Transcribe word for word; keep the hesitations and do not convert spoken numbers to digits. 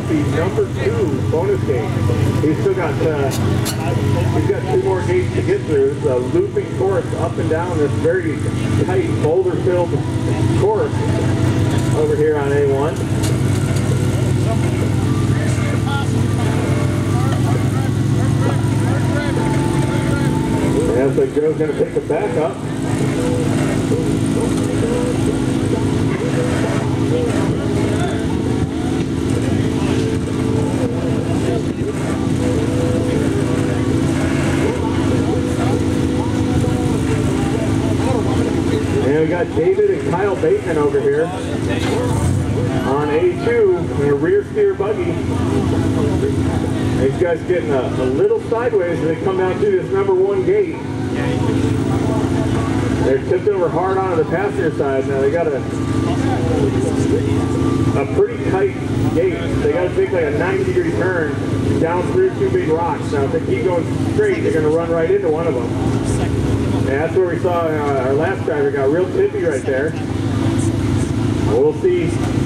the number two bonus gate. He's still got uh, he's got two more gates to get through. It's a looping course up and down this very tight boulder-filled course over here on A one. And looks like Joe's going to pick the back up. And we got David and Kyle Bateman over here on A two in a rear steer buggy. These guys getting a, a little sideways as they come down through this number one gate. They're tipped over hard onto the passenger side. Now they got a a pretty tight gate. They got to take like a ninety degree turn down through two big rocks. Now if they keep going straight, they're going to run right into one of them. And that's where we saw uh, our last driver got real tippy right there. We'll see